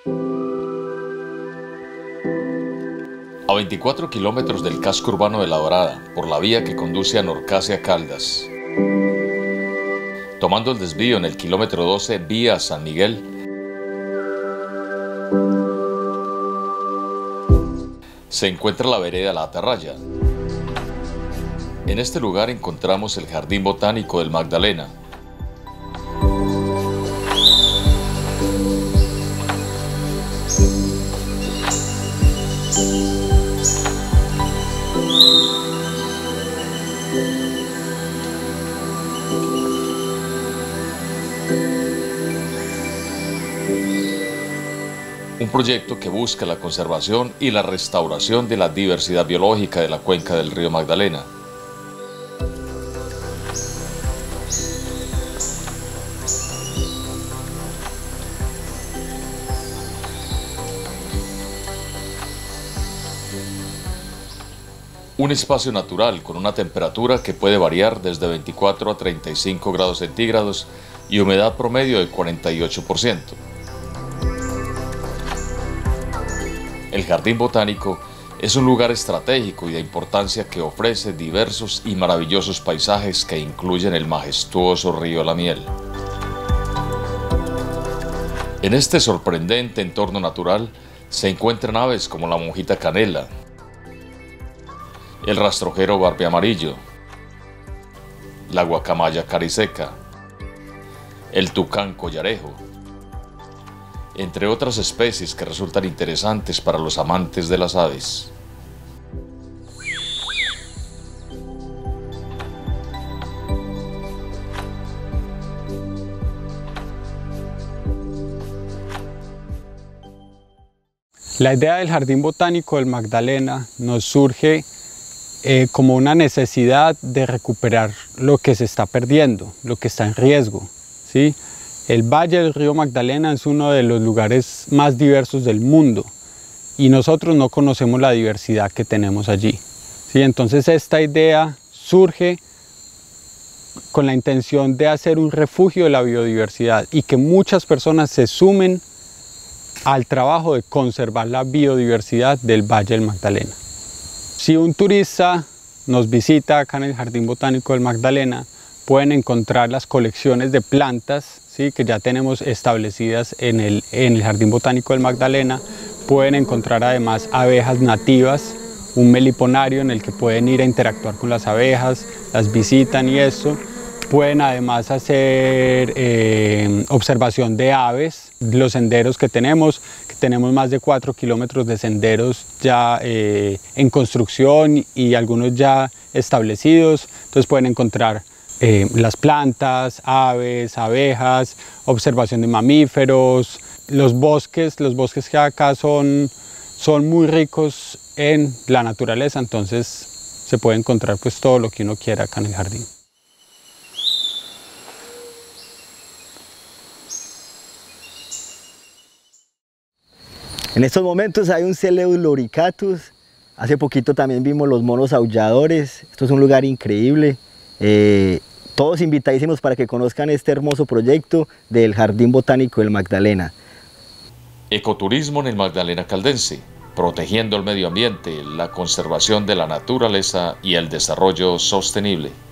A 24 kilómetros del casco urbano de La Dorada, por la vía que conduce a Norcasia Caldas, tomando el desvío en el kilómetro 12 vía San Miguel, se encuentra la vereda La Atarraya. En este lugar encontramos el Jardín Botánico del Magdalena, un proyecto que busca la conservación y la restauración de la diversidad biológica de la cuenca del río Magdalena. Un espacio natural con una temperatura que puede variar desde 24 a 35 grados centígrados y humedad promedio de 48%. El Jardín Botánico es un lugar estratégico y de importancia que ofrece diversos y maravillosos paisajes que incluyen el majestuoso río La Miel. En este sorprendente entorno natural se encuentran aves como la monjita canela, el rastrojero barbeamarillo, la guacamaya cariseca, el tucán collarejo, entre otras especies que resultan interesantes para los amantes de las aves. La idea del Jardín Botánico del Magdalena nos surge como una necesidad de recuperar lo que se está perdiendo, lo que está en riesgo, ¿sí? El Valle del Río Magdalena es uno de los lugares más diversos del mundo y nosotros no conocemos la diversidad que tenemos allí, ¿sí? Entonces esta idea surge con la intención de hacer un refugio de la biodiversidad y que muchas personas se sumen al trabajo de conservar la biodiversidad del Valle del Magdalena. Si un turista nos visita acá en el Jardín Botánico del Magdalena, pueden encontrar las colecciones de plantas, ¿sí?, que ya tenemos establecidas en el Jardín Botánico del Magdalena. Pueden encontrar además abejas nativas, un meliponario en el que pueden ir a interactuar con las abejas, las visitan y eso. Pueden además hacer observación de aves, los senderos que tenemos más de 4 kilómetros de senderos ya en construcción y algunos ya establecidos. Entonces pueden encontrar las plantas, aves, abejas, observación de mamíferos, los bosques que acá son muy ricos en la naturaleza, entonces se puede encontrar pues todo lo que uno quiera acá en el jardín. En estos momentos hay un Celeus loricatus, hace poquito también vimos los monos aulladores. Esto es un lugar increíble, todos invitadísimos para que conozcan este hermoso proyecto del Jardín Botánico del Magdalena. Ecoturismo en el Magdalena Caldense, protegiendo el medio ambiente, la conservación de la naturaleza y el desarrollo sostenible.